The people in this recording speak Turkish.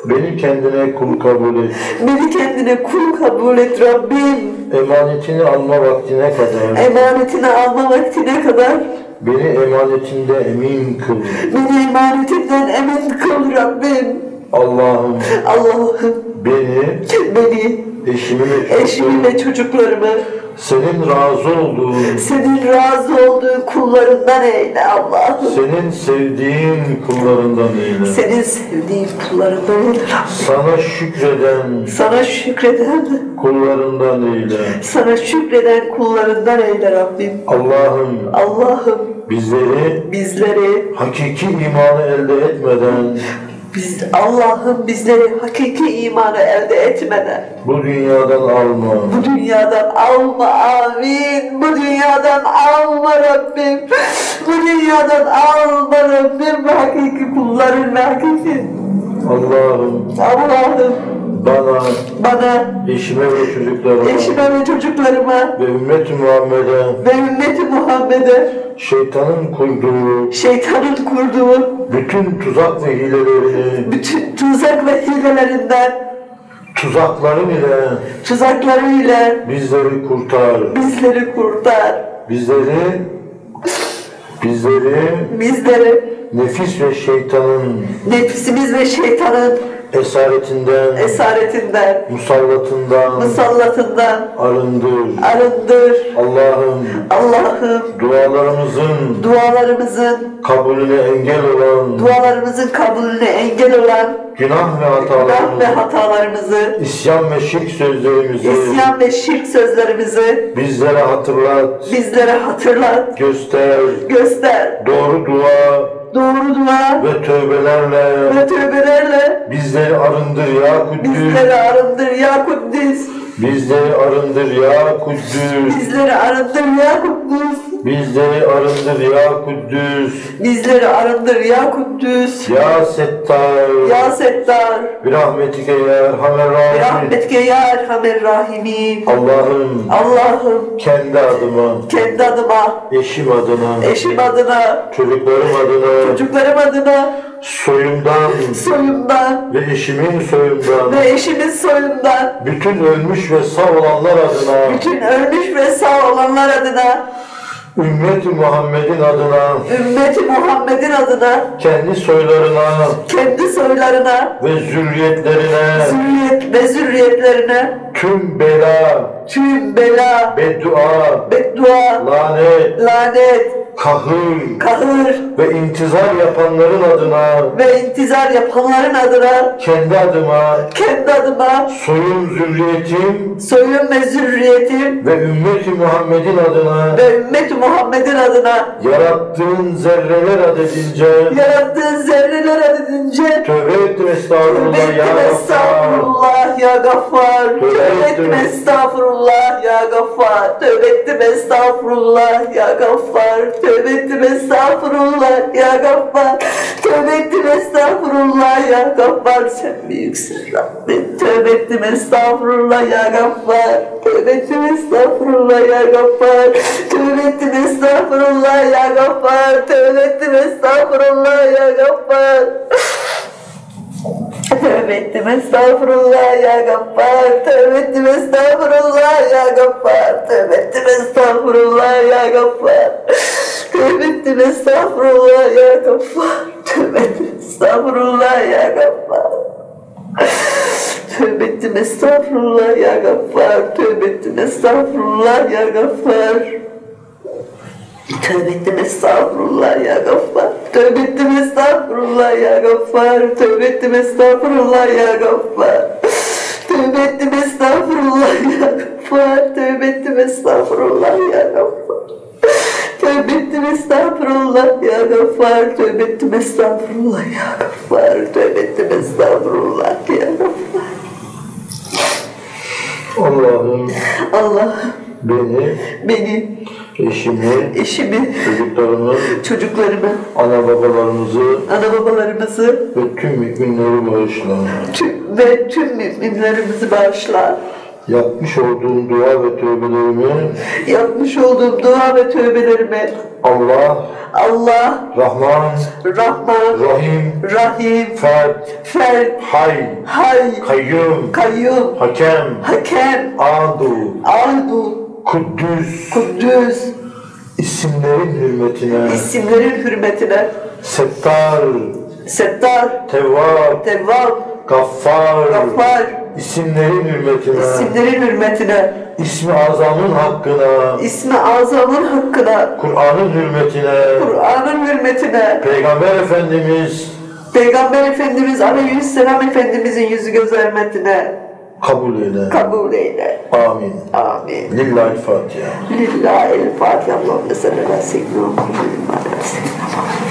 Beni kendine kul kabul et. Beni kendine kul kabul et Rabbim. Emanetini alma vaktine kadar. Emanetini alma vaktine kadar. Beni emanetinde emin kıl. Beni emanetinden emin kıl Rabbim. Allah'ım beni eşimi ve çocuklarımı senin razı olduğun kullarından eyle Allah'ım. Senin sevdiğin kullarından eyle. Senin sevdiğin kullarından eyle. Sana şükreden kullarından eyle. Sana şükreden kullarından eyle Rabbim. Allah'ım bizleri hakiki imanı elde etmeden Allah'ım bizleri hakiki imanı elde etmeden bu dünyadan alma. Amin. Bu dünyadan alma Rabbim. Bu dünyadan alma Rabbim. Hakiki kulların hakiki. Allah'ım bana eşime ve çocuklarıma ve ümmeti Muhammed'e şeytanın kurduğu bütün tuzak ve hilelerinden tuzakları ile bizleri kurtar. Bizleri nefsimiz ve şeytanın esaretinden musallatından arındır. Allah'ım dualarımızın kabulüne engel olan günah ve hatalarımızı isyan ve şirk sözlerimizi bizlere hatırlat. Göster. Doğru dua ve tövbelerle bizleri arındır ya Kuddüs. Bizleri arındır ya Kuddüs. Ya Settar. Birahmetike ya Erhamer Rahimin. Allah'ım kendi adıma, eşim adına, çocuklarım adına, soyumdan ve eşimin soyundan bütün ölmüş ve sağ olanlar adına ümmeti Muhammed'in adına kendi soylarına ve zürriyetlerine tüm bela, beddua, lanet, kahır ve intizar yapanların adına kendi adıma soyum ve zürriyetim ve ümmeti Muhammed'in adına yarattığın zerreler adedince tövbe ettim estağfurullah ya Gaffar. Tövbe ettim estağfurullah ya Gaffar. Sen büyüksün Rabbim. Tövbe ettim estağfurullah ya Gaffar. Tövbe ettim estağfurullah ya Gaffar. Tövbe ettim estağfurullah ya Gaffar. Tövbe ettim estağfurullah ya Gaffar. Tövbe ettim estağfurullah ya Gaffar. Tövbe ettim estağfurullah ya Gaffar. Tövbe ettim estağfurullah ya Gaffar. Tövbe ettim estağfurullah ya Gaffar. Tövbe ettim estağfurullah ya Gaffar. Tövbe ettim estağfurullah ya Gaffar. Tövbe ettim estağfurullah ya Gaffar. Tövbe ettim estağfurullah ya Gaffar. Tövbe ettim estağfurullah ya Gaffar. Tövbe ettim estağfurullah ya Gaffar. Tövbe ettim estağfurullah ya Gaffar. Tövbe ettim estağfurullah ya Gaffar. Tövbe ettim estağfurullah ya Gaffar. Tövbe ettim estağfurullah ya Gaffar. Tövbe ettim estağfurullah ya Gaffar. Allah'ım beni eşimi, çocuklarımı, ana babalarımızı ve tüm müminleri bağışla. Yapmış olduğum dua ve tövbelerimi yapmış olduğum dua ve tövbelerimi Allah, Rahman, Rahim, Fert, Hay, Kayyum, Hakem, Adu, Kuddüs, isimlerin hürmetine, Settar, Tevvab, Gaffar, isimlerin hürmetine, İsmi Azam'ın hakkına, Kur'an'ın hürmetine, Peygamber Efendimiz Aleyhisselam Efendimizin yüzü göz hürmetine kabul eyle. Amin. Lillahi'l Fatiha. Lillahi'l Fatiha. Allahümme salli ala seyyidina Muhammedin ve ala seyyidina Muhammed.